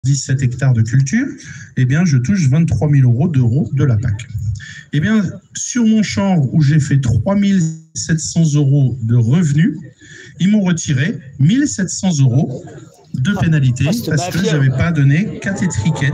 17 hectares de culture, eh bien, je touche 23 000 d'euros de la PAC. Eh bien, sur mon champ où j'ai fait 3 700 € de revenus, ils m'ont retiré 1 700 € de pénalité parce que je n'avais pas donné 4 étiquettes.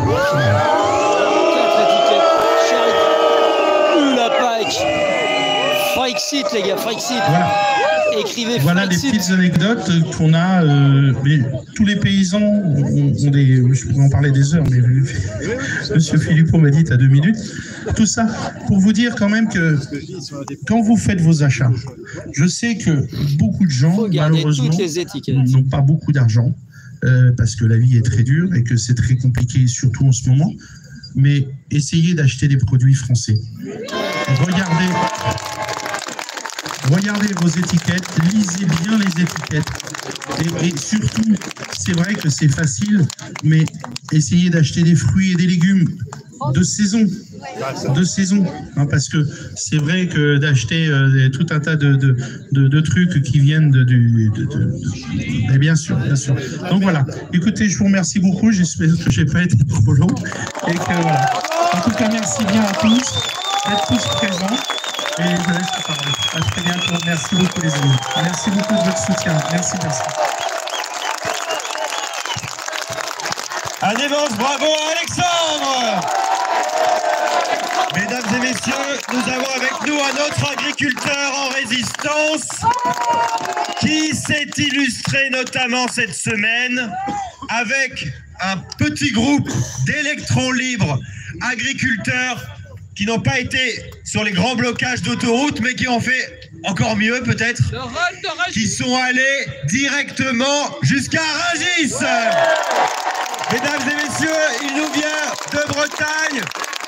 La PAC. Frexit, les gars, Frexit. Voilà. Écrivez voilà Frexit. des petites anecdotes qu'on a. Tous les paysans ont des. Je pourrais en parler des heures, mais Monsieur Philippot m'a dit tu as 2 minutes. Tout ça pour vous dire quand même que quand vous faites vos achats, je sais que beaucoup de gens, malheureusement, n'ont pas beaucoup d'argent parce que la vie est très dure et que c'est très compliqué, surtout en ce moment. Mais essayez d'acheter des produits français. Regardez vos étiquettes, lisez bien les étiquettes. Et surtout, c'est vrai que c'est facile, mais essayez d'acheter des fruits et des légumes de saison. Hein, parce que c'est vrai que d'acheter tout un tas de trucs qui viennent mais bien sûr. Donc voilà. Écoutez, je vous remercie beaucoup. J'espère que je n'ai pas été trop long. Et que voilà. En tout cas, merci bien à tous d'être tous présents. Et je laisse la parole. À très bientôt. Merci beaucoup les amis. Merci beaucoup de votre soutien. Merci. Un immense bravo à Alexandre. Mesdames et messieurs, nous avons avec nous un autre agriculteur en résistance qui s'est illustré notamment cette semaine avec un petit groupe d'électrons libres agriculteurs qui n'ont pas été sur les grands blocages d'autoroutes, mais qui ont fait encore mieux peut-être, qui sont allés directement jusqu'à Rungis. Mesdames et messieurs, il nous vient de Bretagne.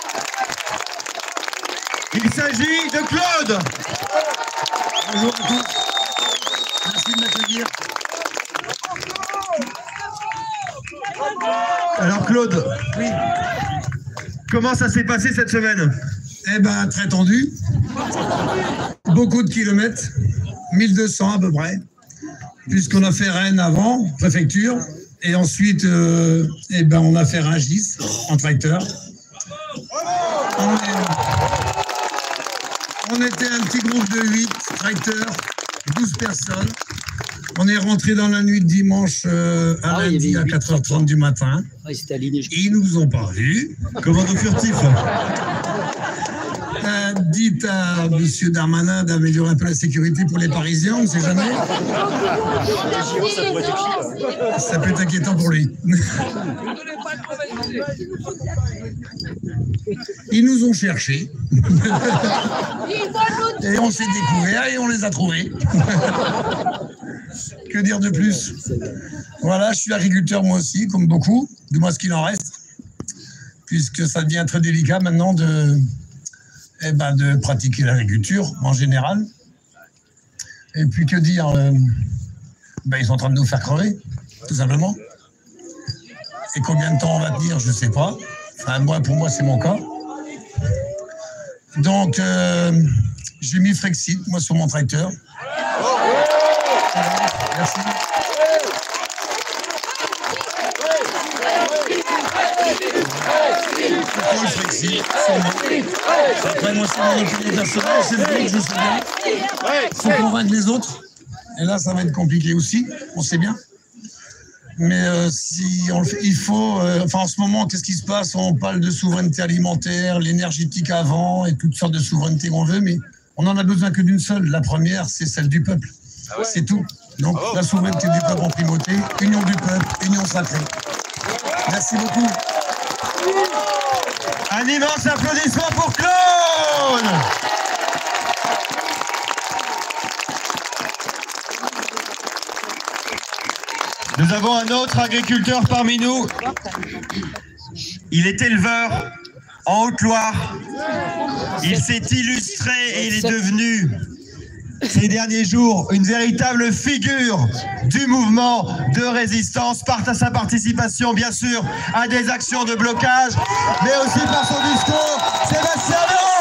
Il s'agit de Claude. Bonjour à tous. Merci de m'accueillir. Alors Claude, oui. Comment ça s'est passé cette semaine? Eh ben, très tendu. Beaucoup de kilomètres, 1200 à peu près, puisqu'on a fait Rennes avant, préfecture, et ensuite, eh ben, on a fait Rungis en tracteur. On était un petit groupe de 8 tracteurs, 12 personnes. On est rentré dans la nuit de dimanche à lundi à 4h30 du matin. Ils nous ont pas vus. Comment nous furtifs? Dites à M. Darmanin d'améliorer un peu la sécurité pour les Parisiens, on ne sait jamais. Ça peut être inquiétant pour lui. Ils nous ont cherchés. Et on s'est découvert et on les a trouvés. Que dire de plus? Voilà, je suis agriculteur moi aussi, comme beaucoup, du moins ce qu'il en reste, puisque ça devient très délicat maintenant de pratiquer l'agriculture en général. Et puis que dire, ils sont en train de nous faire crever, tout simplement. Et combien de temps on va tenir, je ne sais pas. Enfin, pour moi, c'est mon cas. Donc, j'ai mis Frexit, moi, sur mon tracteur. Merci. Après, moi, c'est mon opinion personnelle, c'est vrai que je sais bien. Il faut convaincre les autres. Et là, ça va être compliqué aussi, on sait bien. Mais si on le fait, il faut... en ce moment, qu'est-ce qui se passe? On parle de souveraineté alimentaire, l'énergétique avant, et toutes sortes de souverainetés qu'on veut, mais on n'en a besoin que d'une seule. La première, c'est celle du peuple. C'est tout. Donc, la souveraineté du peuple en primauté, union du peuple, union sacrée. Merci beaucoup. Un immense applaudissement pour Claude. Nous avons un autre agriculteur parmi nous. Il est éleveur en Haute-Loire. Il s'est illustré et il est devenu, ces derniers jours, une véritable figure du mouvement de résistance par sa participation, bien sûr, à des actions de blocage, mais aussi par son discours. Sébastien Leroy.